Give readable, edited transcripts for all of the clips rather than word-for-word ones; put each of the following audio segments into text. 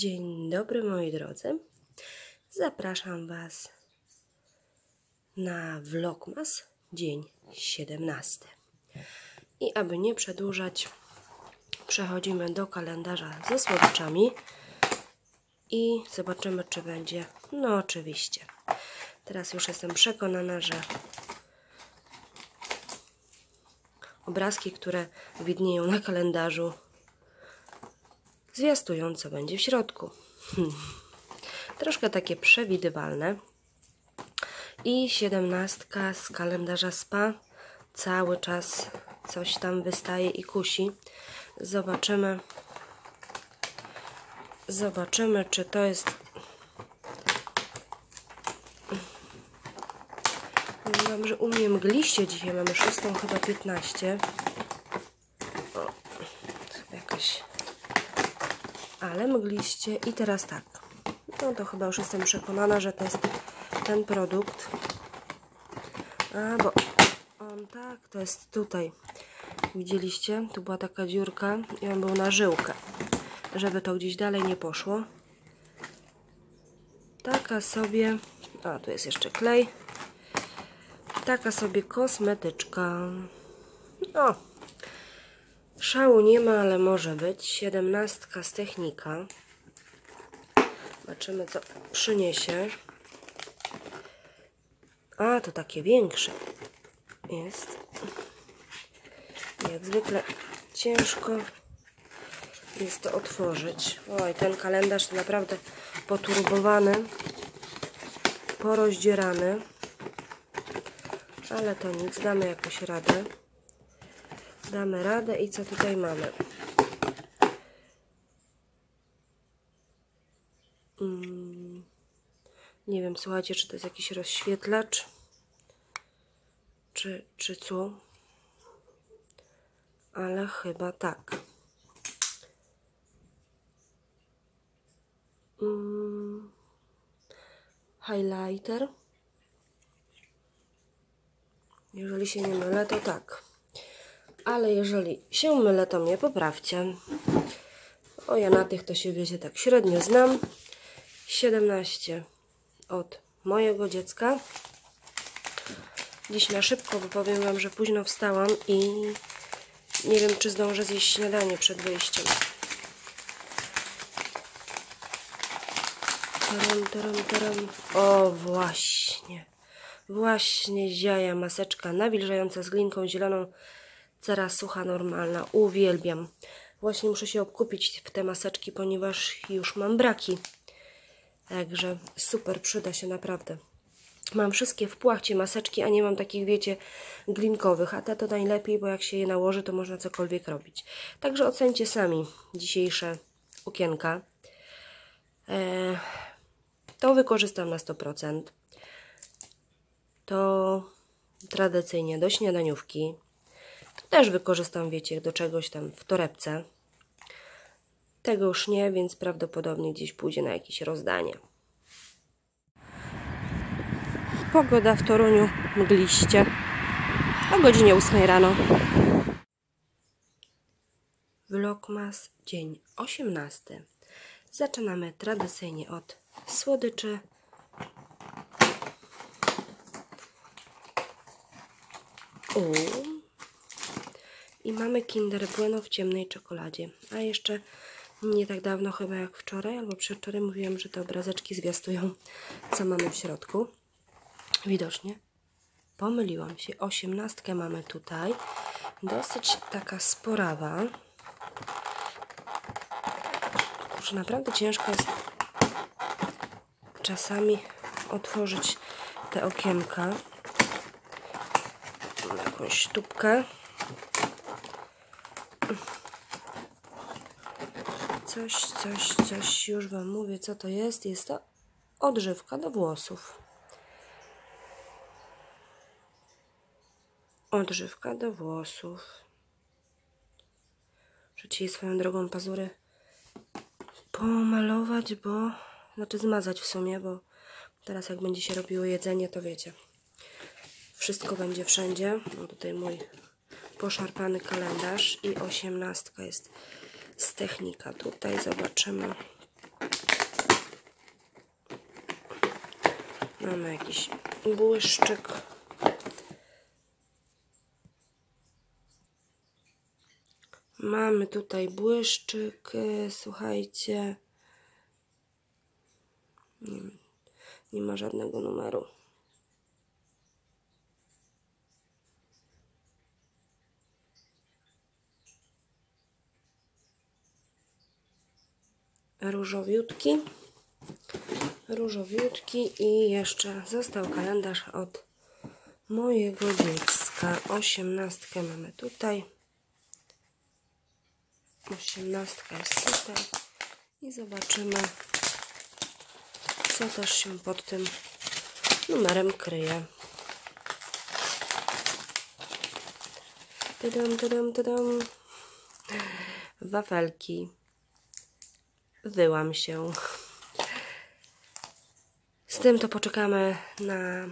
Dzień dobry moi drodzy, zapraszam Was na vlogmas dzień 17 i aby nie przedłużać, przechodzimy do kalendarza ze słodyczami i zobaczymy, czy będzie. No oczywiście, teraz już jestem przekonana, że obrazki, które widnieją na kalendarzu, zwiastują, co będzie w środku. Troszkę takie przewidywalne. I 17 z kalendarza SPA. Cały czas coś tam wystaje i kusi. Zobaczymy, czy to jest... Mam, że u mnie mgliście dzisiaj. Mamy 6, chyba 15. O, chyba jakaś... Ale mgliście. I teraz tak. No to chyba już jestem przekonana, że to jest ten produkt. A, bo on tak, to jest tutaj. Widzieliście? Tu była taka dziurka i on był na żyłkę. Żeby to gdzieś dalej nie poszło. Taka sobie... A, tu jest jeszcze klej. Taka sobie kosmetyczka. O! Szału nie ma, ale może być. 17 z Technika. Zobaczymy, co przyniesie. A, to takie większe jest. Jak zwykle ciężko jest to otworzyć. Oj, ten kalendarz to naprawdę poturbowany, porozdzierany. Ale to nic, damy jakoś radę. Damy radę i co tutaj mamy? Nie wiem, słuchajcie, czy to jest jakiś rozświetlacz, czy co? Ale chyba tak. Highlighter. Jeżeli się nie mylę, to tak. Ale jeżeli się mylę, to mnie poprawcie. O, ja na tych to się, wiecie, tak średnio znam. 17 od mojego dziecka. Dziś na szybko, bo powiem Wam, że późno wstałam i nie wiem, czy zdążę zjeść śniadanie przed wyjściem. Taram. O, właśnie ziaja maseczka nawilżająca z glinką zieloną, cera sucha, normalna. Uwielbiam. Właśnie muszę się obkupić w te maseczki, ponieważ już mam braki. Także super, przyda się naprawdę. Mam wszystkie w płachcie maseczki, a nie mam takich, wiecie, glinkowych. A te to najlepiej, bo jak się je nałoży, to można cokolwiek robić. Także ocencie sami dzisiejsze okienka. To wykorzystam na 100%. To tradycyjnie do śniadaniówki. To też wykorzystam, wiecie, do czegoś tam w torebce. Tego już nie, więc prawdopodobnie gdzieś pójdzie na jakieś rozdanie. Pogoda w Toruniu mgliście. O godzinie 8 rano. Vlogmas dzień 18. Zaczynamy tradycyjnie od słodyczy. I mamy Kinder Bueno w ciemnej czekoladzie. A jeszcze nie tak dawno, chyba jak wczoraj albo przedwczoraj, mówiłam, że te obrazeczki zwiastują, co mamy w środku. Widocznie pomyliłam się. 18 mamy tutaj. Dosyć taka sporawa. Kurczę, naprawdę ciężko jest czasami otworzyć te okienka. Mam jakąś sztuczkę. Coś, już Wam mówię, co to jest. Jest to odżywka do włosów. Odżywka do włosów. Muszę dzisiaj swoją drogą pazury pomalować, bo... Znaczy zmazać w sumie, bo teraz jak będzie się robiło jedzenie, to wiecie. Wszystko będzie wszędzie. Mam tutaj mój poszarpany kalendarz i 18 jest z Technika. Tutaj zobaczymy, Mamy jakiś błyszczyk. Mamy tutaj błyszczyk, słuchajcie. Nie ma żadnego numeru. Różowiutki i jeszcze został kalendarz od mojego dziecka. 18 mamy tutaj. 18 jest tutaj. I zobaczymy, co też się pod tym numerem kryje. Tadam, tadam, tadam. Wafelki. Wyłam się. Z tym to poczekamy na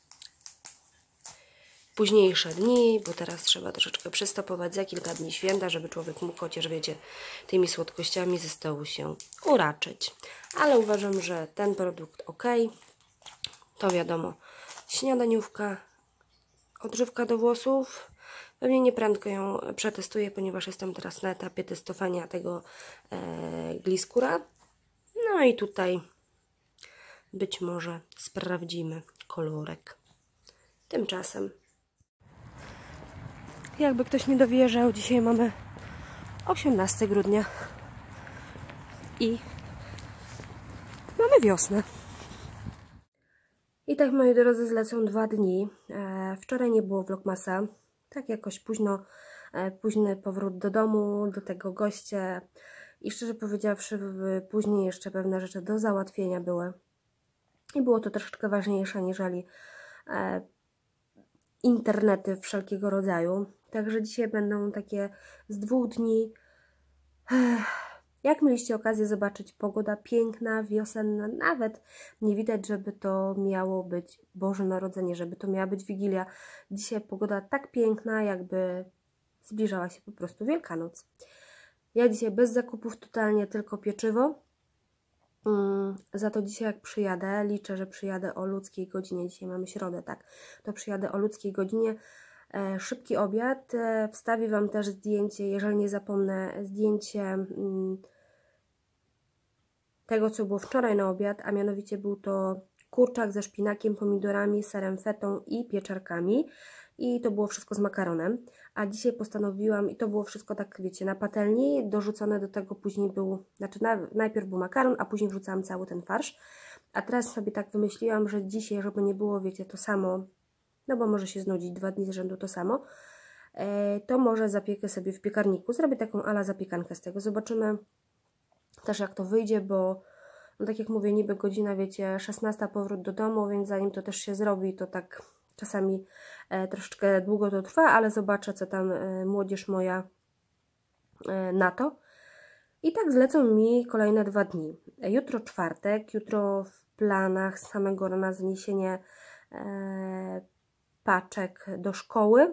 późniejsze dni, bo teraz trzeba troszeczkę przystopować za kilka dni święta, żeby człowiek mógł chociaż, wiecie, tymi słodkościami ze stołu się uraczyć. Ale uważam, że ten produkt ok. To wiadomo, śniadaniówka, odżywka do włosów. Pewnie nieprędko ją przetestuję, ponieważ jestem teraz na etapie testowania tego Gliskura. No i tutaj być może sprawdzimy kolorek. Tymczasem, jakby ktoś nie dowierzał, dzisiaj mamy 18 grudnia i mamy wiosnę. I tak, moi drodzy, zlecą 2 dni. Wczoraj nie było vlogmasa. Tak jakoś późny powrót do domu, do tego goście. I szczerze powiedziawszy, później jeszcze pewne rzeczy do załatwienia były. I było to troszeczkę ważniejsze niżeli internety wszelkiego rodzaju. Także dzisiaj będą takie z 2 dni. Jak mieliście okazję zobaczyć, pogoda piękna, wiosenna, nawet nie widać, żeby to miało być Boże Narodzenie, żeby to miała być Wigilia. Dzisiaj pogoda tak piękna, jakby zbliżała się po prostu Wielkanoc. Ja dzisiaj bez zakupów totalnie, tylko pieczywo. Za to dzisiaj jak przyjadę, liczę, że przyjadę o ludzkiej godzinie, dzisiaj mamy środę, tak, to przyjadę o ludzkiej godzinie, szybki obiad, wstawię Wam też zdjęcie, jeżeli nie zapomnę, zdjęcie tego, co było wczoraj na obiad, a mianowicie był to kurczak ze szpinakiem, pomidorami, serem fetą i pieczarkami. I to było wszystko z makaronem. A dzisiaj postanowiłam, i to było wszystko tak, wiecie, na patelni, dorzucone do tego później był, znaczy najpierw był makaron, a później wrzucałam cały ten farsz. A teraz sobie tak wymyśliłam, że dzisiaj, żeby nie było, wiecie, to samo, no bo może się znudzić 2 dni z rzędu to samo, to może zapiekę sobie w piekarniku. Zrobię taką ala zapiekankę z tego. Zobaczymy też, jak to wyjdzie, bo no tak jak mówię, niby godzina, wiecie, 16 powrót do domu, więc zanim to też się zrobi, to tak czasami troszeczkę długo to trwa, ale zobaczę, co tam młodzież moja na to. I tak zlecą mi kolejne 2 dni. Jutro czwartek, jutro w planach z samego rana zniesienie paczek do szkoły.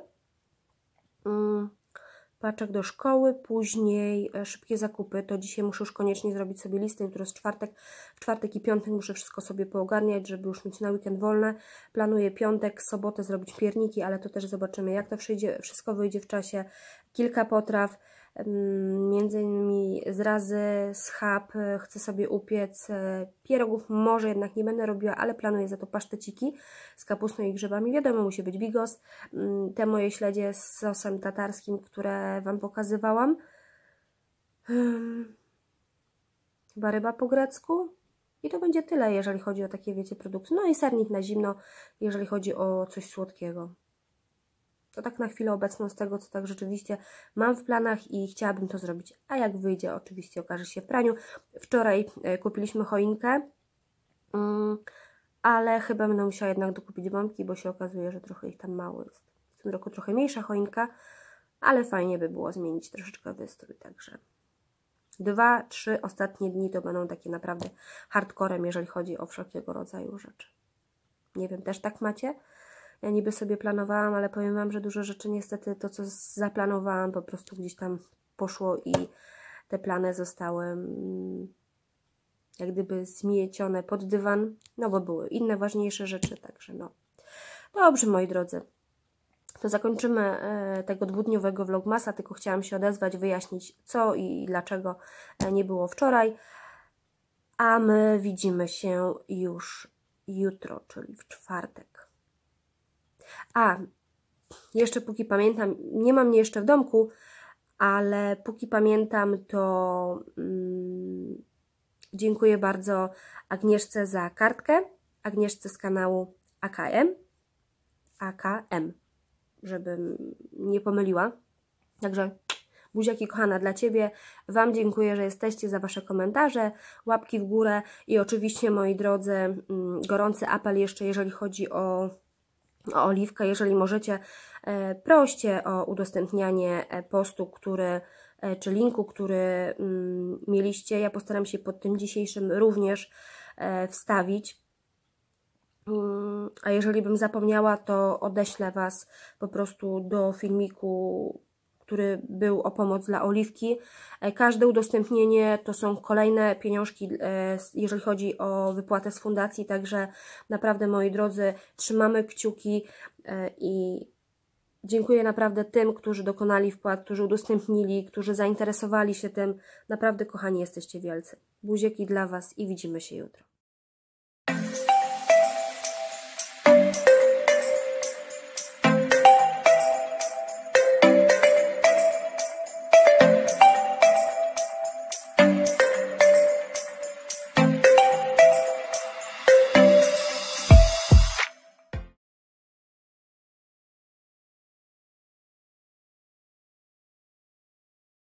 Później szybkie zakupy, to dzisiaj muszę już koniecznie zrobić sobie listę, jutro jest czwartek, w czwartek i piątek muszę wszystko sobie poogarniać, żeby już mieć na weekend wolne. Planuję piątek, sobotę zrobić pierniki, ale to też zobaczymy, jak to wszystko wyjdzie w czasie. Kilka potraw, między innymi zrazy, schab, chcę sobie upiec, pierogów może jednak nie będę robiła, ale planuję za to paszteciki z kapustą i grzybami. Wiadomo, musi być bigos, te moje śledzie z sosem tatarskim, które Wam pokazywałam, chyba ryba po grecku i to będzie tyle, jeżeli chodzi o takie, wiecie, produkty. No i sernik na zimno, jeżeli chodzi o coś słodkiego. To tak na chwilę obecną z tego, co tak rzeczywiście mam w planach i chciałabym to zrobić. A jak wyjdzie, oczywiście okaże się w praniu. Wczoraj kupiliśmy choinkę, ale chyba będę musiała jednak dokupić bombki, bo się okazuje, że trochę ich tam mało jest. W tym roku trochę mniejsza choinka, ale fajnie by było zmienić troszeczkę wystrój. Także 2-3 ostatnie dni to będą takie naprawdę hardcorem, jeżeli chodzi o wszelkiego rodzaju rzeczy. Nie wiem, też tak macie? Ja niby sobie planowałam, ale powiem Wam, że dużo rzeczy niestety to, co zaplanowałam, po prostu gdzieś tam poszło i te plany zostały jak gdyby zmiecione pod dywan, no bo były inne ważniejsze rzeczy, także no. Dobrze, moi drodzy, to zakończymy tego dwudniowego vlogmasa, tylko chciałam się odezwać, wyjaśnić co i dlaczego nie było wczoraj, a my widzimy się już jutro, czyli w czwartek. A, jeszcze póki pamiętam, nie mam mnie jeszcze w domku, ale póki pamiętam, to dziękuję bardzo Agnieszce za kartkę, Agnieszce z kanału AKM, żebym nie pomyliła. Także buziaki kochana dla Ciebie. Wam dziękuję, że jesteście, za Wasze komentarze, łapki w górę i oczywiście, moi drodzy, gorący apel jeszcze, jeżeli chodzi o Oliwkę. Jeżeli możecie, proście o udostępnianie postu, czy linku, który mieliście. Ja postaram się pod tym dzisiejszym również wstawić. A jeżeli bym zapomniała, to odeślę Was po prostu do filmiku, który był o pomoc dla Oliwki. Każde udostępnienie to są kolejne pieniążki, jeżeli chodzi o wypłatę z fundacji, także naprawdę, moi drodzy, trzymamy kciuki i dziękuję naprawdę tym, którzy dokonali wpłat, którzy udostępnili, którzy zainteresowali się tym. Naprawdę, kochani, jesteście wielcy. Buzieki dla Was i widzimy się jutro.